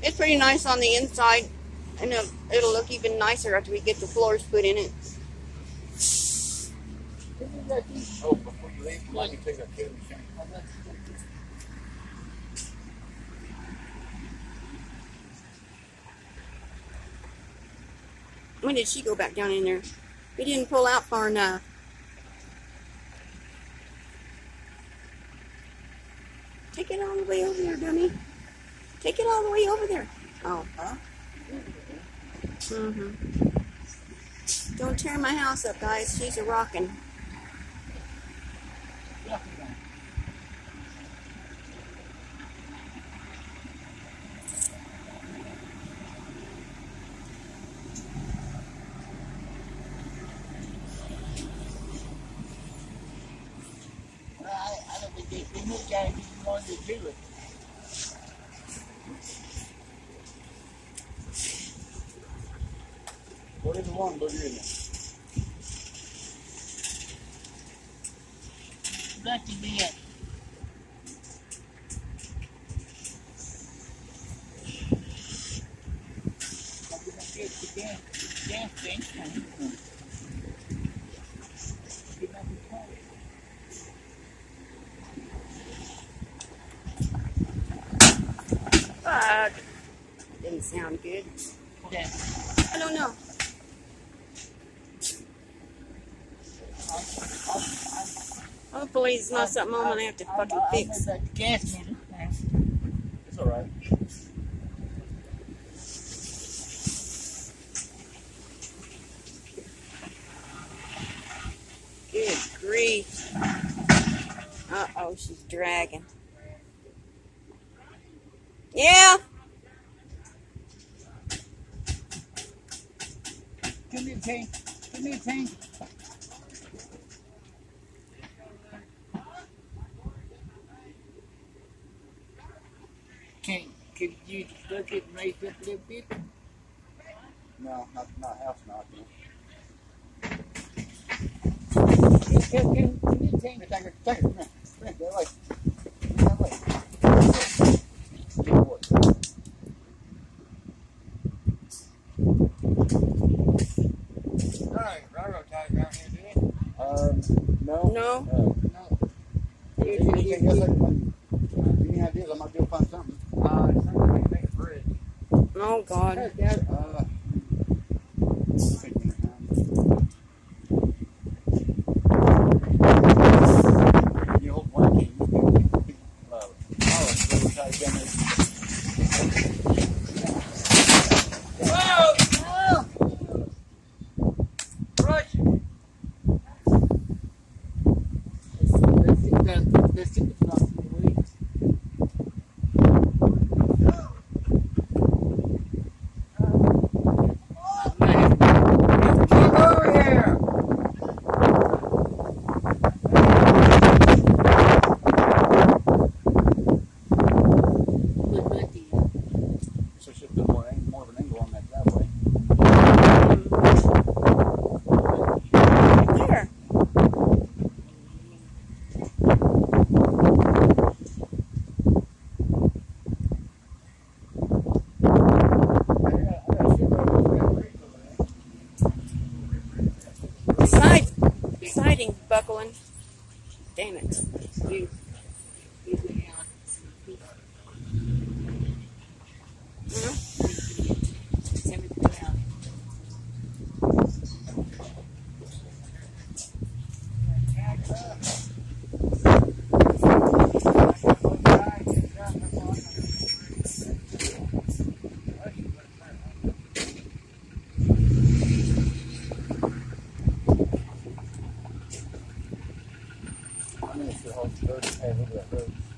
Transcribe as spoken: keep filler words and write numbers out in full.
It's pretty nice on the inside, and it'll, it'll look even nicer after we get the floors put in it. Oh, before you leave, why don't you take that kid? When did she go back down in there? We didn't pull out far enough. Take it all the way over there, dummy. Take it all the way over there. Oh. Huh? Mm-hmm. Don't tear my house up, guys. She's a rockin'. I don't think they can look at it if you wanted to do it. Whatever you want, put it in there. That could be it. I'm going to get the gas, gas thing. Get back in the car. Uh, didn't sound good. Yeah. I don't know. Hopefully it's not something I'm gonna have to fucking fix. I'll the gas meter. It's alright. Good grief. Uh-oh, she's dragging. Yeah. Give me a tank. Give me a tank. Can, can you look it and raise it up a little bit? No, not, not house knocking. Give, give, give, give me a tank. Take it, take it. Come here. Come here, that way. That way. Good boy. Alright, railroad ties around here, do you? Um, no. No. Uh, no. Anything else I can, any ideas? I might be able to find something. Uh, it's something we can make a bridge. Oh, God. Hey, Dad. Uh, you hold one key. Uh, oh, railroad ties down there. Siding buckling. Damn it. You. I'm going to hold the road and pay over that road.